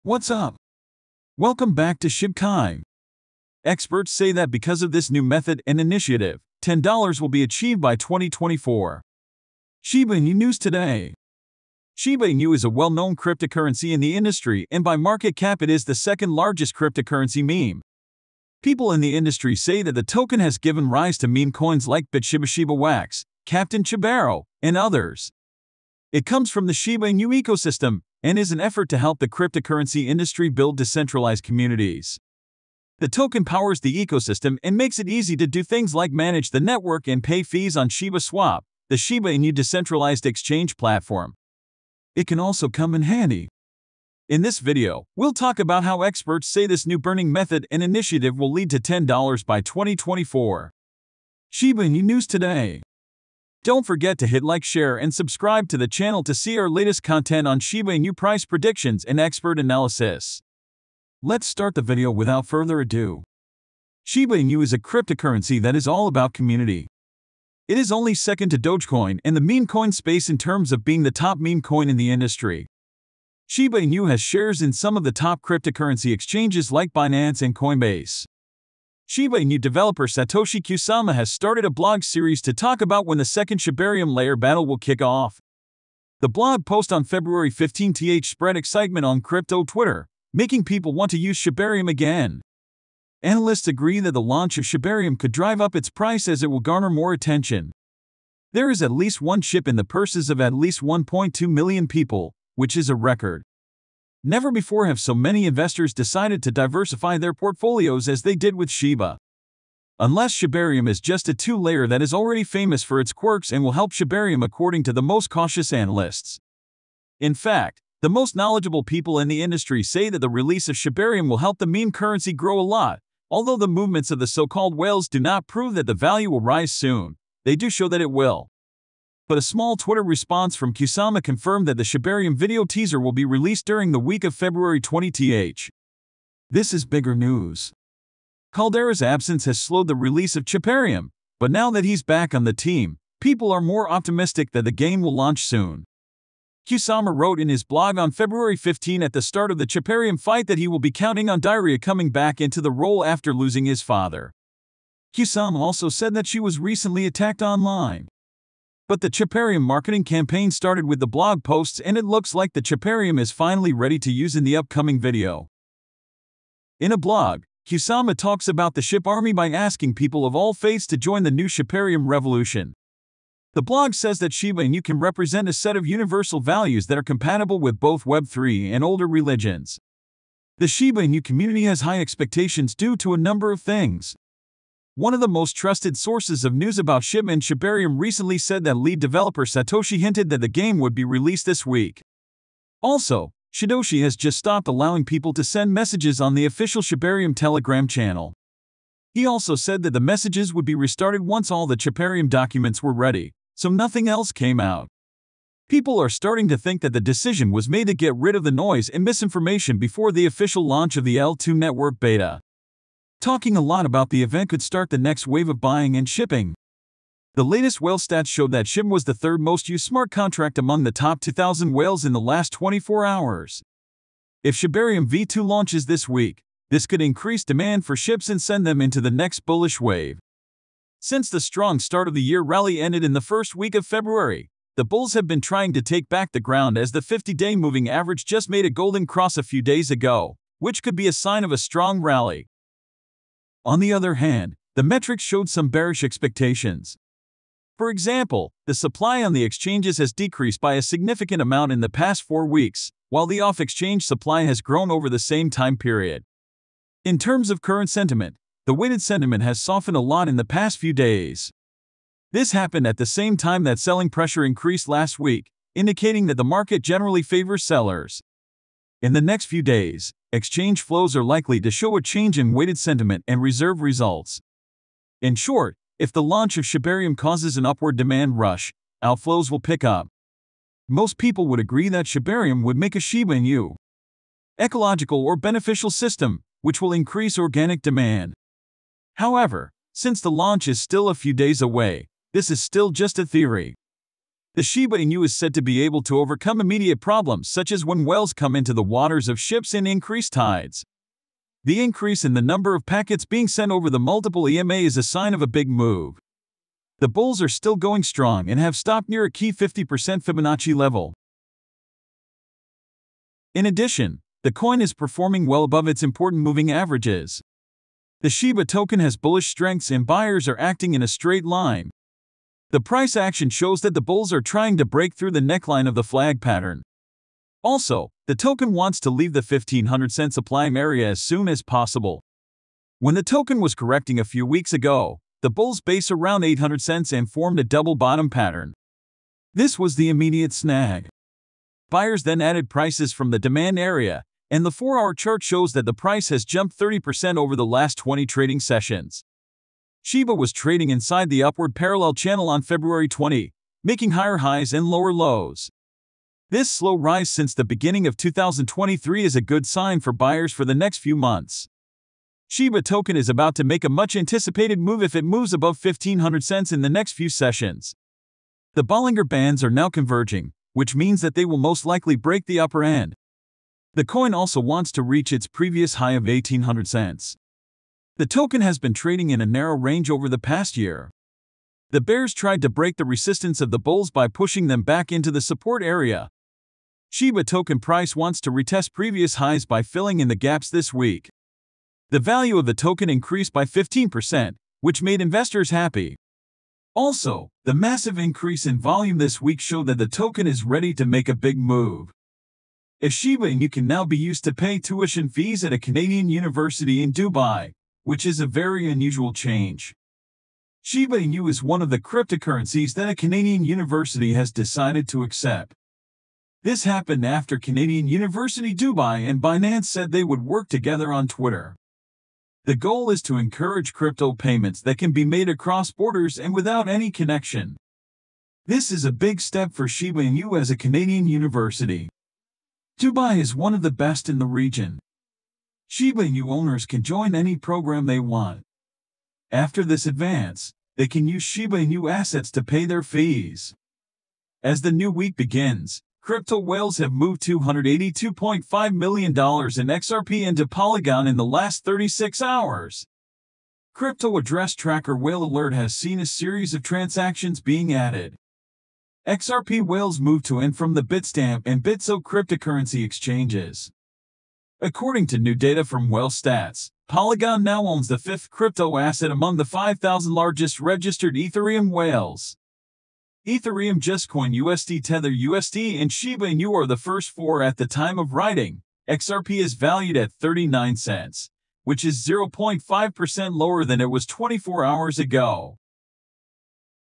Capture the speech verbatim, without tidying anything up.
What's up? Welcome back to Shib. Experts say that because of this new method and initiative, ten dollars will be achieved by twenty twenty-four. Shiba Inu news today. Shiba Inu is a well-known cryptocurrency in the industry, and by market cap it is the second largest cryptocurrency meme. People in the industry say that the token has given rise to meme coins like BitShiba, Captain Chibaro, and others. It comes from the Shiba Inu ecosystem and is an effort to help the cryptocurrency industry build decentralized communities. The token powers the ecosystem and makes it easy to do things like manage the network and pay fees on shibaswap, the Shiba Inu decentralized exchange platform. It can also come in handy. In this video, we'll talk about how experts say this new burning method and initiative will lead to ten dollars by twenty twenty-four. Shiba Inu news today. Don't forget to hit like, share, and subscribe to the channel to see our latest content on Shiba Inu price predictions and expert analysis. Let's start the video without further ado. Shiba Inu is a cryptocurrency that is all about community. It is only second to Dogecoin and the meme coin space in terms of being the top meme coin in the industry. Shiba Inu has shares in some of the top cryptocurrency exchanges like Binance and Coinbase. Shiba Inu developer Satoshi Kusama has started a blog series to talk about when the second Shibarium layer battle will kick off. The blog post on February fifteenth spread excitement on crypto Twitter, making people want to use Shibarium again. Analysts agree that the launch of Shibarium could drive up its price as it will garner more attention. There is at least one ship in the purses of at least one point two million people, which is a record. Never before have so many investors decided to diversify their portfolios as they did with Shiba. Unless Shibarium is just a two-layer that is already famous for its quirks and will help Shibarium according to the most cautious analysts. In fact, the most knowledgeable people in the industry say that the release of Shibarium will help the meme currency grow a lot. Although the movements of the so-called whales do not prove that the value will rise soon, they do show that it will. But a small Twitter response from Kusama confirmed that the Shibarium video teaser will be released during the week of February twentieth. This is bigger news. Caldera's absence has slowed the release of Shibarium, but now that he's back on the team, people are more optimistic that the game will launch soon. Kusama wrote in his blog on February fifteenth at the start of the Shibarium fight that he will be counting on Diarrhea coming back into the role after losing his father. Kusama also said that she was recently attacked online. But the Shibarium marketing campaign started with the blog posts, and it looks like the Shibarium is finally ready to use in the upcoming video. In a blog, Kusama talks about the Shib army by asking people of all faiths to join the new Shibarium revolution. The blog says that Shiba Inu can represent a set of universal values that are compatible with both Web three and older religions. The Shiba Inu community has high expectations due to a number of things. One of the most trusted sources of news about Shib and Shibarium recently said that lead developer Satoshi hinted that the game would be released this week. Also, Satoshi has just stopped allowing people to send messages on the official Shibarium Telegram channel. He also said that the messages would be restarted once all the Shibarium documents were ready, so nothing else came out. People are starting to think that the decision was made to get rid of the noise and misinformation before the official launch of the L two network beta. Talking a lot about the event could start the next wave of buying and shipping. The latest whale stats showed that Shib was the third most used smart contract among the top two thousand whales in the last twenty-four hours. If Shibarium V two launches this week, this could increase demand for ships and send them into the next bullish wave. Since the strong start of the year rally ended in the first week of February, the bulls have been trying to take back the ground as the fifty-day moving average just made a golden cross a few days ago, which could be a sign of a strong rally. On the other hand, the metrics showed some bearish expectations. For example, the supply on the exchanges has decreased by a significant amount in the past four weeks, while the off-exchange supply has grown over the same time period. In terms of current sentiment, the weighted sentiment has softened a lot in the past few days. This happened at the same time that selling pressure increased last week, indicating that the market generally favors sellers. In the next few days, exchange flows are likely to show a change in weighted sentiment and reserve results. In short, if the launch of Shibarium causes an upward demand rush, outflows will pick up. Most people would agree that Shibarium would make a Shiba Inu ecological or beneficial system, which will increase organic demand. However, since the launch is still a few days away, this is still just a theory. The Shiba Inu is said to be able to overcome immediate problems such as when whales come into the waters of ships in increased tides. The increase in the number of packets being sent over the multiple E M A is a sign of a big move. The bulls are still going strong and have stopped near a key fifty percent Fibonacci level. In addition, the coin is performing well above its important moving averages. The Shiba token has bullish strengths and buyers are acting in a straight line. The price action shows that the bulls are trying to break through the neckline of the flag pattern. Also, the token wants to leave the fifteen hundred cent supply area as soon as possible. When the token was correcting a few weeks ago, the bulls base around eight hundred cents and formed a double bottom pattern. This was the immediate snag. Buyers then added prices from the demand area, and the four hour chart shows that the price has jumped thirty percent over the last twenty trading sessions. Shiba was trading inside the upward parallel channel on February twentieth, making higher highs and lower lows. This slow rise since the beginning of two thousand twenty-three is a good sign for buyers for the next few months. Shiba token is about to make a much-anticipated move if it moves above fifteen hundred cents in the next few sessions. The Bollinger Bands are now converging, which means that they will most likely break the upper end. The coin also wants to reach its previous high of eighteen hundred cents. The token has been trading in a narrow range over the past year. The bears tried to break the resistance of the bulls by pushing them back into the support area. Shiba token price wants to retest previous highs by filling in the gaps this week. The value of the token increased by fifteen percent, which made investors happy. Also, the massive increase in volume this week showed that the token is ready to make a big move. A Shiba Inu can now be used to pay tuition fees at a Canadian university in Dubai, which is a very unusual change. Shiba Inu is one of the cryptocurrencies that a Canadian university has decided to accept. This happened after Canadian University Dubai and Binance said they would work together on Twitter. The goal is to encourage crypto payments that can be made across borders and without any connection. This is a big step for Shiba Inu as a Canadian university. Dubai is one of the best in the region. Shiba Inu owners can join any program they want. After this advance, they can use Shiba Inu assets to pay their fees. As the new week begins, crypto whales have moved two hundred eighty-two point five million dollars in X R P into Polygon in the last thirty-six hours. Crypto Address Tracker Whale Alert has seen a series of transactions being added. X R P whales moved to and from the Bitstamp and Bitso cryptocurrency exchanges. According to new data from Whale Stats, Polygon now owns the fifth crypto asset among the five thousand largest registered Ethereum whales. Ethereum, Justcoin U S D, Tether U S D, and Shiba Inu are the first four at the time of writing. X R P is valued at thirty-nine cents, which is zero point five percent lower than it was twenty-four hours ago.